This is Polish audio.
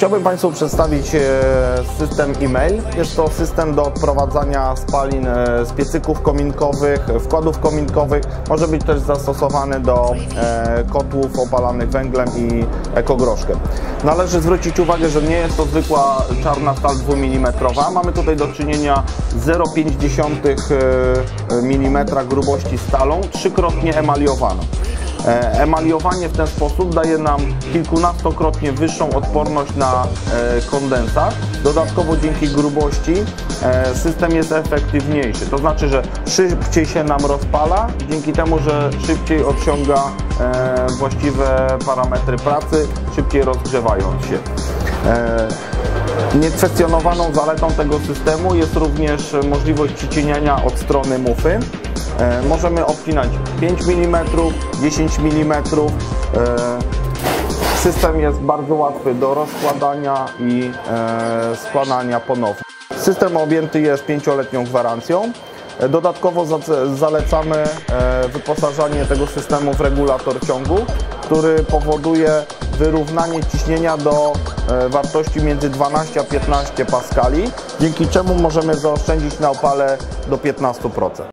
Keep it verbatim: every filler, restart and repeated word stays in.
Chciałbym Państwu przedstawić system e-mail. Jest to system do odprowadzania spalin z piecyków kominkowych, wkładów kominkowych. Może być też zastosowany do kotłów opalanych węglem i ekogroszkiem. Należy zwrócić uwagę, że nie jest to zwykła czarna stal dwumilimetrowa. Mamy tutaj do czynienia z zero przecinek pięć milimetra grubości stalą, trzykrotnie emaliowaną. Emaliowanie w ten sposób daje nam kilkunastokrotnie wyższą odporność na kondensat. Dodatkowo dzięki grubości system jest efektywniejszy, to znaczy, że szybciej się nam rozpala, dzięki temu, że szybciej osiąga właściwe parametry pracy, szybciej rozgrzewając się. Niekwestionowaną zaletą tego systemu jest również możliwość przycieniania od strony mufy. Możemy obcinać pięć milimetrów, dziesięć milimetrów. System jest bardzo łatwy do rozkładania i składania ponownie. System objęty jest pięcioletnią gwarancją. Dodatkowo zalecamy wyposażanie tego systemu w regulator ciągu, który powoduje wyrównanie ciśnienia do wartości między dwanaście a piętnaście paskali, dzięki czemu możemy zaoszczędzić na opale do piętnastu procent.